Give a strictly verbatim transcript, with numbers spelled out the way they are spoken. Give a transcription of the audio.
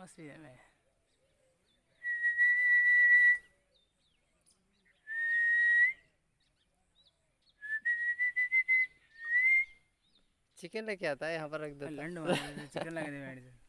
असुविधा में चिकन लेके आता है यहाँ पर रख देता। लंड मार चिकन लगा दे बैठ